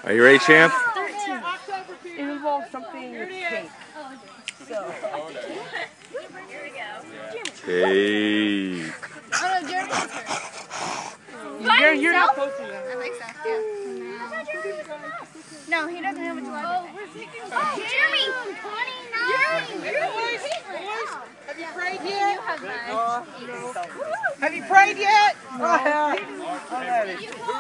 Are you ready, champ? 13. It involves something with cake. So. Hey. Oh no, Jeremy's hurt. You're not posting that. I think so, yeah. No, he doesn't have a July birthday. Oh, Jeremy! 29! Have you prayed yet? You have mine. Have you prayed yet? No.